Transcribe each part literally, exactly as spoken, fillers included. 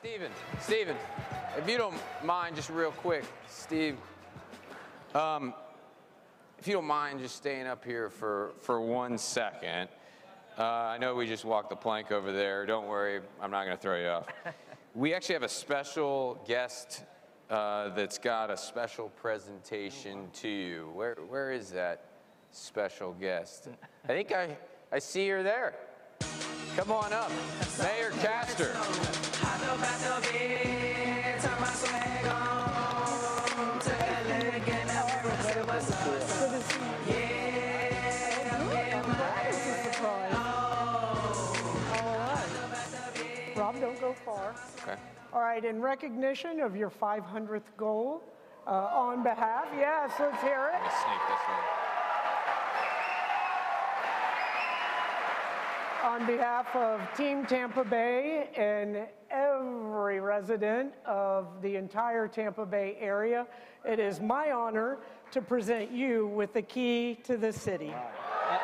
Steven, Steven, if you don't mind, just real quick, Steve, um, if you don't mind just staying up here for, for one second. Uh, I know we just walked the plank over there. Don't worry, I'm not going to throw you off. We actually have a special guest uh, that's got a special presentation to you. Where, where is that special guest? I think I, I see her there. Come on up, Mayor Castor. Rob, don't go far. Okay. All right, in recognition of your five hundredth goal, uh, on behalf, yes, let's hear it. Let's sneak this one. On behalf of Team Tampa Bay and every resident of the entire Tampa Bay area, it is my honor to present you with the key to the city. Wow.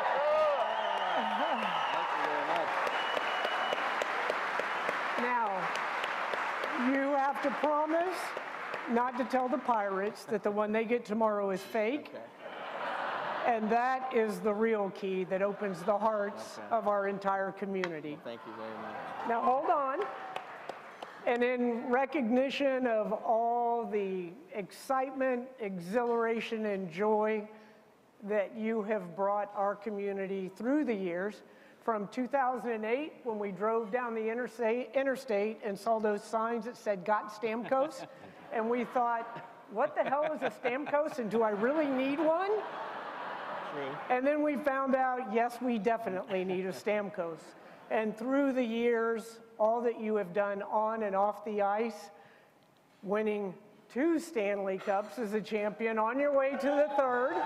Now, you have to promise not to tell the Pirates that the one they get tomorrow is fake. Okay. And that is the real key that opens the hearts Okay. of our entire community. Well, thank you very much. Now, hold on. And in recognition of all the excitement, exhilaration, and joy that you have brought our community through the years, from two thousand eight, when we drove down the interstate, interstate and saw those signs that said, "Got Stamkos," and we thought, what the hell is a Stamkos, and do I really need one? True. And then we found out, yes, we definitely need a Stamkos. And through the years, all that you have done on and off the ice, winning two Stanley Cups as a champion, on your way to the third,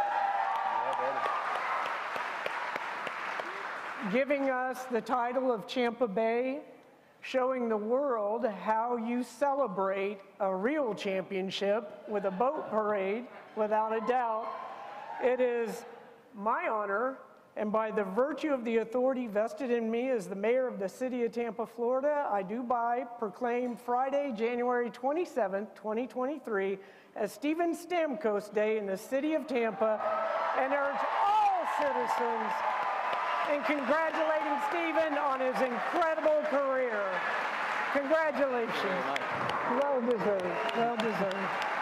giving us the title of Tampa Bay, showing the world how you celebrate a real championship with a boat parade, without a doubt. It is my honor, and by the virtue of the authority vested in me as the mayor of the city of Tampa, Florida, I do by proclaim Friday, January twenty-seventh, twenty twenty-three, as Steven Stamkos Day in the city of Tampa, and urge all citizens in congratulating Steven on his incredible career. Congratulations. Well deserved, well deserved.